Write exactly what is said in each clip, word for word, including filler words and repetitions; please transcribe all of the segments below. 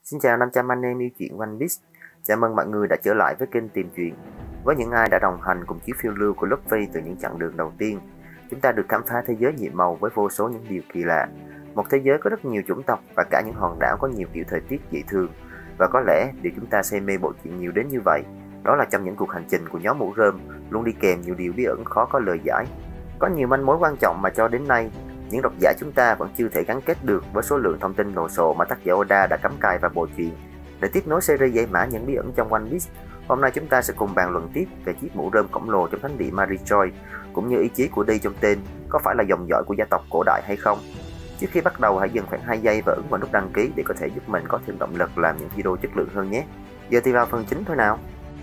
Xin chào năm trăm anh em yêu truyện One Piece. Chào mừng mọi người đã trở lại với kênh Tìm Truyện. Với những ai đã đồng hành cùng chuyến phiêu lưu của Luffy từ những chặng đường đầu tiên, chúng ta được khám phá thế giới nhiệm màu với vô số những điều kỳ lạ. Một thế giới có rất nhiều chủng tộc và cả những hòn đảo có nhiều kiểu thời tiết dị thường. Và có lẽ điều chúng ta say mê bộ truyện nhiều đến như vậy, đó là trong những cuộc hành trình của nhóm mũ rơm luôn đi kèm nhiều điều bí ẩn khó có lời giải. Có nhiều manh mối quan trọng mà cho đến nay những độc giả chúng ta vẫn chưa thể gắn kết được với số lượng thông tin đồ sộ mà tác giả Oda đã cắm cài vào bộ truyện. Để tiếp nối series giải mã những bí ẩn trong One Piece, hôm nay chúng ta sẽ cùng bàn luận tiếp về chiếc mũ rơm khổng lồ trong thánh địa Marijoy, cũng như ý chí của Đi trong tên có phải là dòng dõi của gia tộc cổ đại hay không. Trước khi bắt đầu, hãy dừng khoảng hai giây và ấn vào nút đăng ký để có thể giúp mình có thêm động lực làm những video chất lượng hơn nhé. Giờ thì vào phần chính thôi nào.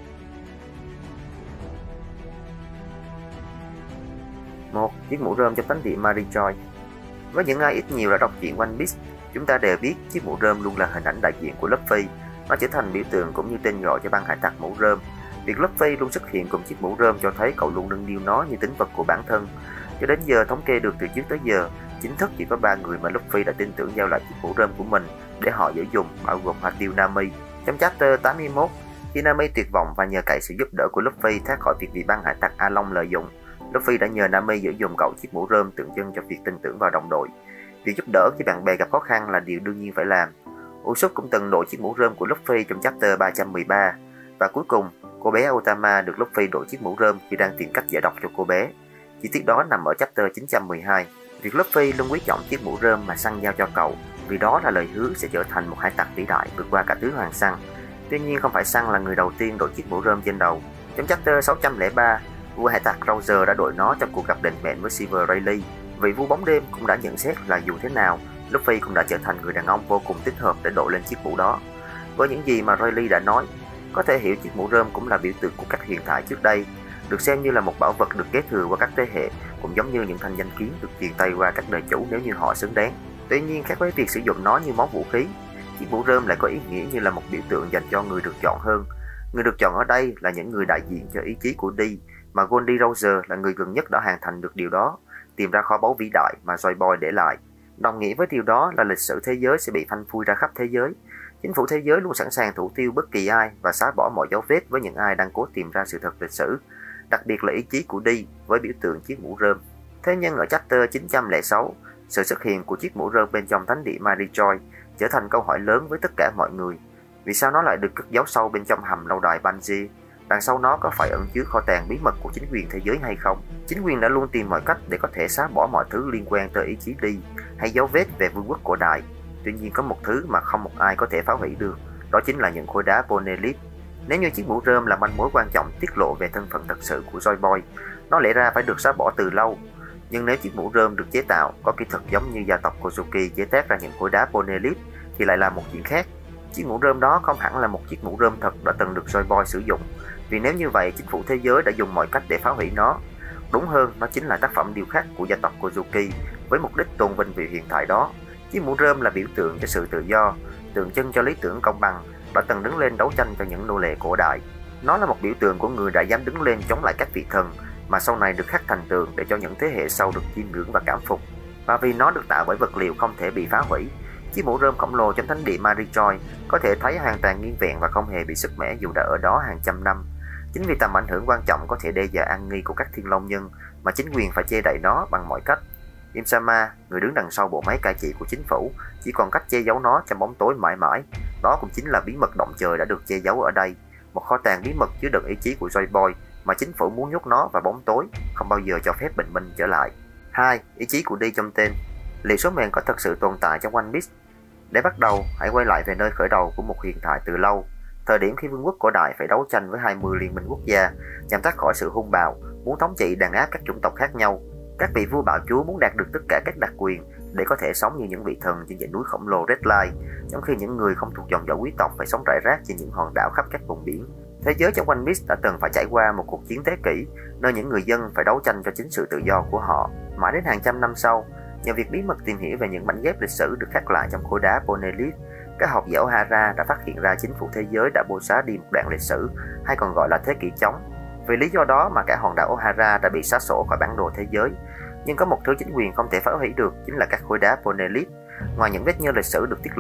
một. Chiếc mũ rơm trong thánh địa Marijoy. Với những ai ít nhiều đã đọc truyện One Piece, chúng ta đều biết chiếc mũ rơm luôn là hình ảnh đại diện của Luffy. Nó trở thành biểu tượng cũng như tên gọi cho băng hải tặc mũ rơm. Việc Luffy luôn xuất hiện cùng chiếc mũ rơm cho thấy cậu luôn nâng niu nó như tính vật của bản thân. Cho đến giờ thống kê được từ trước tới giờ, chính thức chỉ có ba người mà Luffy đã tin tưởng giao lại chiếc mũ rơm của mình để họ dễ dùng, bao gồm Hoa Tiêu Nami. Trong chapter tám mươi mốt, khi Nami tuyệt vọng và nhờ cậy sự giúp đỡ của Luffy thoát khỏi việc bị băng hải tặc A Long lợi dụng, Luffy đã nhờ Nami giữ dùm cậu chiếc mũ rơm tượng trưng cho việc tin tưởng vào đồng đội. Việc giúp đỡ khi bạn bè gặp khó khăn là điều đương nhiên phải làm. Usopp cũng từng đội chiếc mũ rơm của Luffy trong chapter ba trăm mười ba. Và cuối cùng, cô bé Otama được Luffy đội chiếc mũ rơm khi đang tìm cách giải độc cho cô bé. Chi tiết đó nằm ở chapter chín trăm mười hai. Việc Luffy luôn quý trọng chiếc mũ rơm mà Săn giao cho cậu, vì đó là lời hứa sẽ trở thành một hải tặc vĩ đại vượt qua cả tứ hoàng Săn. Tuy nhiên không phải Săn là người đầu tiên đội chiếc mũ rơm trên đầu. Trong chapter sáu trăm lẻ ba, vua hải tặc Roger đã đội nó trong cuộc gặp định mệnh với Silver Rayleigh. Vị vua bóng đêm cũng đã nhận xét là dù thế nào, Luffy cũng đã trở thành người đàn ông vô cùng thích hợp để đội lên chiếc mũ đó. Với những gì mà Rayleigh đã nói, có thể hiểu chiếc mũ rơm cũng là biểu tượng của các huyền thoại trước đây, được xem như là một bảo vật được kế thừa qua các thế hệ, cũng giống như những thanh danh kiếm được truyền tay qua các đời chủ nếu như họ xứng đáng. Tuy nhiên, khác với việc sử dụng nó như món vũ khí, chiếc mũ rơm lại có ý nghĩa như là một biểu tượng dành cho người được chọn hơn. Người được chọn ở đây là những người đại diện cho ý chí của Đi, mà Goldie Roger là người gần nhất đã hoàn thành được điều đó, tìm ra kho báu vĩ đại mà Joy Boy để lại. Đồng nghĩa với điều đó là lịch sử thế giới sẽ bị phanh phui ra khắp thế giới. Chính phủ thế giới luôn sẵn sàng thủ tiêu bất kỳ ai và xóa bỏ mọi dấu vết với những ai đang cố tìm ra sự thật lịch sử, đặc biệt là ý chí của Đi với biểu tượng chiếc mũ rơm. Thế nhưng ở chapter chín trăm lẻ sáu, sự xuất hiện của chiếc mũ rơm bên trong thánh địa Marijoy trở thành câu hỏi lớn với tất cả mọi người. Vì sao nó lại được cất giấu sâu bên trong hầm lâu đài Banji? Đằng sau nó có phải ẩn chứa kho tàng bí mật của chính quyền thế giới hay không? Chính quyền đã luôn tìm mọi cách để có thể xóa bỏ mọi thứ liên quan tới ý chí Đi hay dấu vết về vương quốc cổ đại. Tuy nhiên có một thứ mà không một ai có thể phá hủy được, đó chính là những khối đá Poneglyph. Nếu như chiếc mũ rơm là manh mối quan trọng tiết lộ về thân phận thật sự của Joy Boy, nó lẽ ra phải được xóa bỏ từ lâu. Nhưng nếu chiếc mũ rơm được chế tạo có kỹ thuật giống như gia tộc Kozuki chế tác ra những khối đá Poneglyph thì lại là một chuyện khác. Chiếc mũ rơm đó không hẳn là một chiếc mũ rơm thật đã từng được Joy Boy sử dụng, vì nếu như vậy chính phủ thế giới đã dùng mọi cách để phá hủy nó. Đúng hơn, nó chính là tác phẩm điêu khắc của gia tộc Kozuki với mục đích tôn vinh vị huyền thoại đó. Chiếc mũ rơm là biểu tượng cho sự tự do, tượng trưng cho lý tưởng công bằng, đã từng đứng lên đấu tranh cho những nô lệ cổ đại. Nó là một biểu tượng của người đã dám đứng lên chống lại các vị thần mà sau này được khắc thành tượng để cho những thế hệ sau được chiêm ngưỡng và cảm phục. Và vì nó được tạo bởi vật liệu không thể bị phá hủy, chiếc mũ rơm khổng lồ trong thánh địa Marijoy có thể thấy hoàn toàn nguyên vẹn và không hề bị sứt mẻ dù đã ở đó hàng trăm năm. Chính vì tầm ảnh hưởng quan trọng có thể đe dọa an nguy của các thiên long nhân mà chính quyền phải che đậy nó bằng mọi cách. Im-sama, người đứng đằng sau bộ máy cai trị của chính phủ, chỉ còn cách che giấu nó trong bóng tối mãi mãi. Đó cũng chính là bí mật động trời đã được che giấu ở đây, một kho tàng bí mật chứa đựng ý chí của Joy Boy mà chính phủ muốn nhốt nó vào bóng tối, không bao giờ cho phép bình minh trở lại. hai. Ý chí của Đi trong tên. Liệu số mệnh có thật sự tồn tại trong One Piece? Để bắt đầu, hãy quay lại về nơi khởi đầu của một huyền thoại từ lâu, thời điểm khi vương quốc cổ đại phải đấu tranh với hai mươi liên minh quốc gia nhằm thoát khỏi sự hung bạo, muốn thống trị đàn áp các chủng tộc khác nhau. Các vị vua bạo chúa muốn đạt được tất cả các đặc quyền để có thể sống như những vị thần trên dãy núi khổng lồ Red Line, trong khi những người không thuộc dòng dõi quý tộc phải sống rải rác trên những hòn đảo khắp các vùng biển. Thế giới trong One Piece đã từng phải trải qua một cuộc chiến thế kỷ, nơi những người dân phải đấu tranh cho chính sự tự do của họ. Mãi đến hàng trăm năm sau, nhờ việc bí mật tìm hiểu về những mảnh ghép lịch sử được khắc lại trong khối đá Poneglyph, các học giả Ohara đã phát hiện ra chính phủ thế giới đã bôi xóa đi một đoạn lịch sử, hay còn gọi là thế kỷ trống. Vì lý do đó mà cả hòn đảo Ohara đã bị xóa sổ khỏi bản đồ thế giới. Nhưng có một thứ chính quyền không thể phá hủy được, chính là các khối đá Poneglyph. Ngoài những vết nhơ lịch sử được tiết lộ,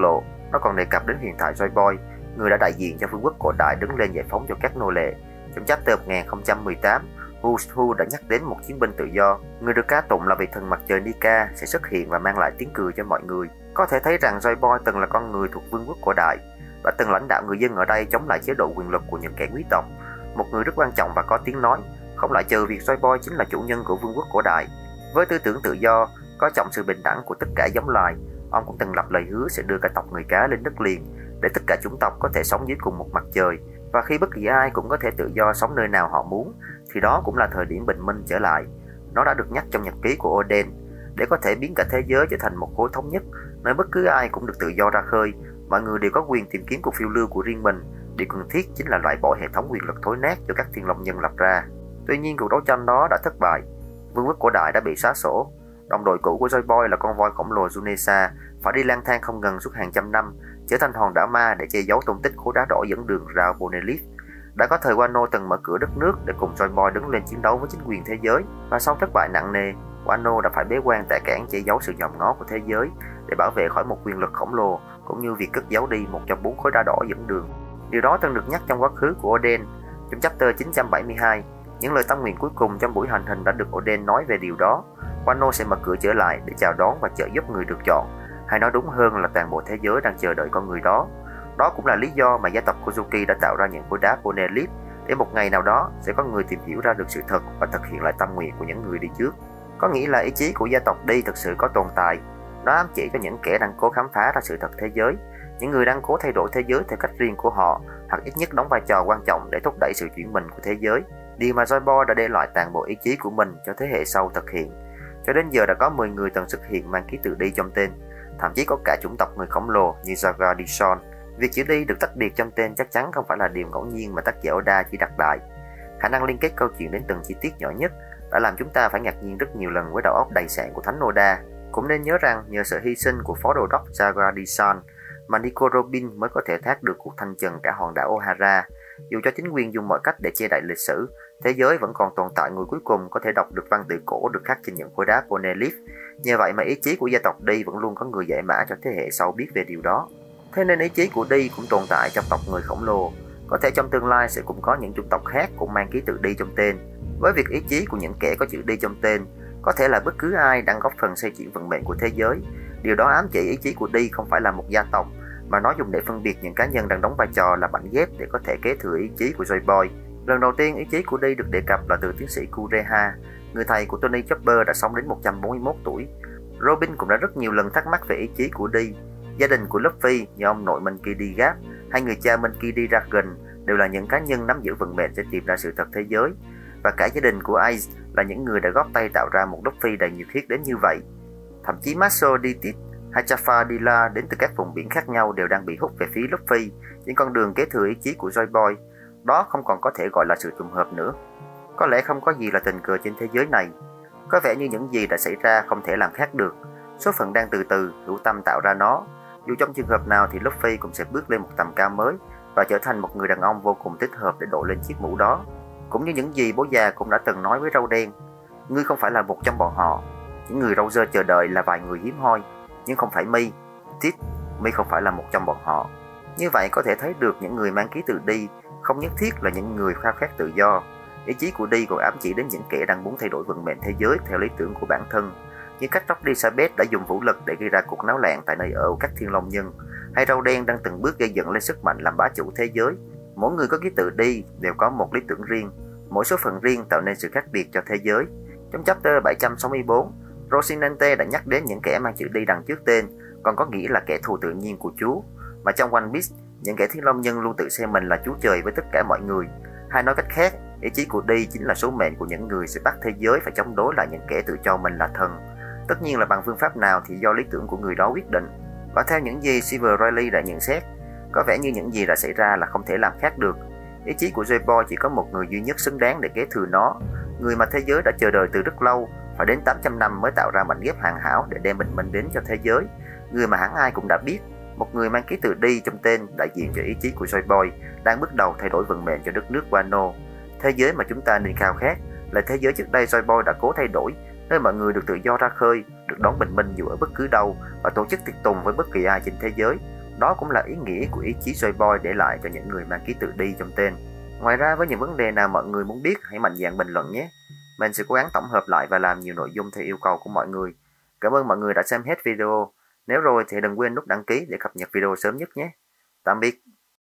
Nó còn đề cập đến huyền thoại Joy Boy, người đã đại diện cho vương quốc cổ đại đứng lên giải phóng cho các nô lệ. Trong chapter một nghìn không trăm mười tám, Who's Who đã nhắc đến một chiến binh tự do, người được ca tụng là vị thần mặt trời Nika sẽ xuất hiện và mang lại tiếng cười cho mọi người. Có thể thấy rằng Joy Boy từng là con người thuộc vương quốc cổ đại và từng lãnh đạo người dân ở đây chống lại chế độ quyền lực của những kẻ quý tộc. Một người rất quan trọng và có tiếng nói, không loại trừ việc Joy Boy chính là chủ nhân của vương quốc cổ đại. Với tư tưởng tự do, coi trọng sự bình đẳng của tất cả giống loài, ông cũng từng lập lời hứa sẽ đưa cả tộc người cá lên đất liền để tất cả chủng tộc có thể sống dưới cùng một mặt trời, và khi bất kỳ ai cũng có thể tự do sống nơi nào họ muốn thì đó cũng là thời điểm bình minh trở lại. Nó đã được nhắc trong nhật ký của Oden để có thể biến cả thế giới trở thành một khối thống nhất, nơi bất cứ ai cũng được tự do ra khơi, mọi người đều có quyền tìm kiếm cuộc phiêu lưu của riêng mình. Điều cần thiết chính là loại bỏ hệ thống quyền lực thối nát do các thiên long nhân lập ra. Tuy nhiên cuộc đấu tranh đó đã thất bại, vương quốc cổ đại đã bị xóa sổ. Đồng đội cũ của Joy Boy là con voi khổng lồ Junesa phải đi lang thang không ngừng suốt hàng trăm năm, trở thành hòn đảo ma để che giấu tung tích khối đá đỏ dẫn đường rao Bonelith. Đã có thời Wano từng mở cửa đất nước để cùng Joy Boy đứng lên chiến đấu với chính quyền thế giới, và sau thất bại nặng nề, Wano đã phải bế quan tại cảng che giấu sự nhòm ngó của thế giới để bảo vệ khỏi một quyền lực khổng lồ, cũng như việc cất giấu đi một trong bốn khối đá đỏ dẫn đường. Điều đó từng được nhắc trong quá khứ của Oden. Trong chapter chín trăm bảy mươi hai, những lời tâm nguyện cuối cùng trong buổi hành hình đã được Oden nói về điều đó. Wano sẽ mở cửa trở lại để chào đón và trợ giúp người được chọn, hay nói đúng hơn là toàn bộ thế giới đang chờ đợi con người đó. Đó cũng là lý do mà gia tộc Kozuki đã tạo ra những khối đá Bonelith, để một ngày nào đó sẽ có người tìm hiểu ra được sự thật và thực hiện lại tâm nguyện của những người đi trước. Có nghĩa là ý chí của gia tộc đi thực sự có tồn tại. Nó ám chỉ cho những kẻ đang cố khám phá ra sự thật thế giới, những người đang cố thay đổi thế giới theo cách riêng của họ, hoặc ít nhất đóng vai trò quan trọng để thúc đẩy sự chuyển mình của thế giới. Điều mà Joy Boy đã để lại toàn bộ ý chí của mình cho thế hệ sau thực hiện. Cho đến giờ đã có mười người từng xuất hiện mang ký tự đi trong tên, thậm chí có cả chủng tộc người khổng lồ như Zaga Dishon. Việc chữ đi được tách biệt trong tên chắc chắn không phải là điều ngẫu nhiên mà tác giả Oda chỉ đặt đại. Khả năng liên kết câu chuyện đến từng chi tiết nhỏ nhất đã làm chúng ta phải ngạc nhiên rất nhiều lần với đầu óc đầy sạn của Thánh Oda. Cũng nên nhớ rằng nhờ sự hy sinh của phó đồ đốc Zaga Dishon mà Nico Robin mới có thể thoát được cuộc thanh trần cả hòn đảo Ohara. Dù cho chính quyền dùng mọi cách để che đậy lịch sử, thế giới vẫn còn tồn tại người cuối cùng có thể đọc được văn tự cổ được khắc trên những khối đá Bonelith. Nhờ vậy mà ý chí của gia tộc đi vẫn luôn có người giải mã cho thế hệ sau biết về điều đó. Thế nên ý chí của đi cũng tồn tại trong tộc người khổng lồ. Có thể trong tương lai sẽ cũng có những chủng tộc khác cũng mang ký tự đi trong tên. Với việc ý chí của những kẻ có chữ đi trong tên, có thể là bất cứ ai đang góp phần xoay chuyển vận mệnh của thế giới. Điều đó ám chỉ ý chí của đi không phải là một gia tộc, mà nó dùng để phân biệt những cá nhân đang đóng vai trò là mảnh ghép để có thể kế thừa ý chí của Joy Boy. Lần đầu tiên ý chí của đi được đề cập là từ tiến sĩ Kureha, người thầy của Tony Chopper đã sống đến một trăm bốn mươi mốt tuổi. Robin cũng đã rất nhiều lần thắc mắc về ý chí của đi. Gia đình của Luffy như ông nội Monkey D. Garp hay người cha Monkey D. Dragon đều là những cá nhân nắm giữ vận mệnh để tìm ra sự thật thế giới, và cả gia đình của Ace là những người đã góp tay tạo ra một Luffy đầy nhiệt huyết đến như vậy. Thậm chí Maso D. Tit hay Jafar Dila đến từ các vùng biển khác nhau đều đang bị hút về phía Luffy trên con đường kế thừa ý chí của Joy Boy. Đó không còn có thể gọi là sự trùng hợp nữa. Có lẽ không có gì là tình cờ trên thế giới này. Có vẻ như những gì đã xảy ra không thể làm khác được. Số phận đang từ từ hữu tâm tạo ra nó. Dù trong trường hợp nào thì Luffy cũng sẽ bước lên một tầm cao mới và trở thành một người đàn ông vô cùng thích hợp để đội lên chiếc mũ đó. Cũng như những gì bố già cũng đã từng nói với Râu Đen, ngươi không phải là một trong bọn họ. Những người râu rơ chờ đợi là vài người hiếm hoi, nhưng không phải mi. Tít, mi không phải là một trong bọn họ. Như vậy có thể thấy được những người mang ký tự đi không nhất thiết là những người khao khát tự do. Ý chí của đi còn ám chỉ đến những kẻ đang muốn thay đổi vận mệnh thế giới theo lý tưởng của bản thân, như cách Rock Elizabeth đã dùng vũ lực để gây ra cuộc náo loạn tại nơi ở của các thiên long nhân, hay Râu Đen đang từng bước gây dựng lên sức mạnh làm bá chủ thế giới. Mỗi người có ký tự đi đều có một lý tưởng riêng, mỗi số phận riêng tạo nên sự khác biệt cho thế giới. Trong chapter bảy trăm sáu mươi tư, Rocinante đã nhắc đến những kẻ mang chữ đi đằng trước tên còn có nghĩa là kẻ thù tự nhiên của Chúa, mà trong One Piece, những kẻ thiên long nhân luôn tự xem mình là Chúa Trời với tất cả mọi người. Hay nói cách khác, ý chí của đi chính là số mệnh của những người sẽ bắt thế giới phải chống đối lại những kẻ tự cho mình là thần. Tất nhiên là bằng phương pháp nào thì do lý tưởng của người đó quyết định. Và theo những gì Silver Riley đã nhận xét, có vẻ như những gì đã xảy ra là không thể làm khác được. Ý chí của Joy Boy chỉ có một người duy nhất xứng đáng để kế thừa nó, người mà thế giới đã chờ đợi từ rất lâu, phải đến tám trăm năm mới tạo ra mảnh ghép hoàn hảo để đem bình minh đến cho thế giới. Người mà hẳn ai cũng đã biết, một người mang ký tự đi trong tên đại diện cho ý chí của Joy Boy đang bước đầu thay đổi vận mệnh cho đất nước Wano. Thế giới mà chúng ta nên khao khát là thế giới trước đây Joy Boy đã cố thay đổi, nơi mọi người được tự do ra khơi, được đón bình minh dù ở bất cứ đâu và tổ chức tiệc tùng với bất kỳ ai trên thế giới. Đó cũng là ý nghĩa của ý chí Soy Boy để lại cho những người mang ký tự đi trong tên. Ngoài ra, với những vấn đề nào mọi người muốn biết, hãy mạnh dạn bình luận nhé. Mình sẽ cố gắng tổng hợp lại và làm nhiều nội dung theo yêu cầu của mọi người. Cảm ơn mọi người đã xem hết video. Nếu rồi thì đừng quên nút đăng ký để cập nhật video sớm nhất nhé. Tạm biệt.